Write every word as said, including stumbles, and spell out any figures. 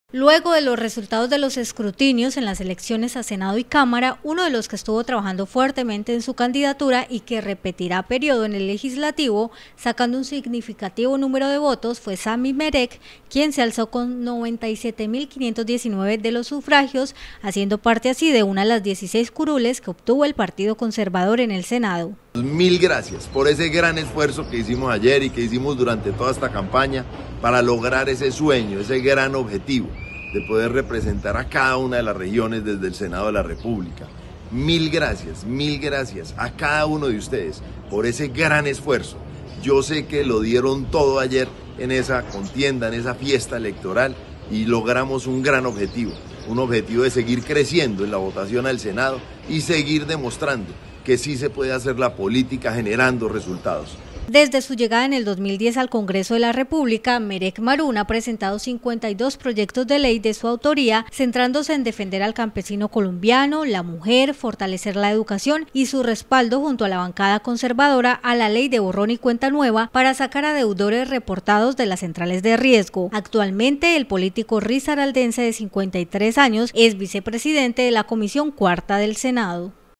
Luego de los resultados de los escrutinios en las elecciones a Senado y Cámara, uno de los que estuvo trabajando fuertemente en su candidatura y que repetirá periodo en el legislativo, sacando un significativo número de votos, fue Sami Merek, quien se alzó con noventa y siete mil quinientos diecinueve de los sufragios, haciendo parte así de una de las dieciséis curules que obtuvo el Partido Conservador en el Senado. Mil gracias por ese gran esfuerzo que hicimos ayer y que hicimos durante toda esta campaña para lograr ese sueño, ese gran objetivo de poder representar a cada una de las regiones desde el Senado de la República. Mil gracias, mil gracias a cada uno de ustedes por ese gran esfuerzo. Yo sé que lo dieron todo ayer en esa contienda, en esa fiesta electoral, y logramos un gran objetivo, un objetivo de seguir creciendo en la votación al Senado y seguir demostrando que sí se puede hacer la política generando resultados. Desde su llegada en el dos mil diez al Congreso de la República, Merek Marún ha presentado cincuenta y dos proyectos de ley de su autoría, centrándose en defender al campesino colombiano, la mujer, fortalecer la educación y su respaldo junto a la bancada conservadora a la ley de borrón y cuenta nueva para sacar a deudores reportados de las centrales de riesgo. Actualmente, el político risaraldense de cincuenta y tres años es vicepresidente de la Comisión Cuarta del Senado.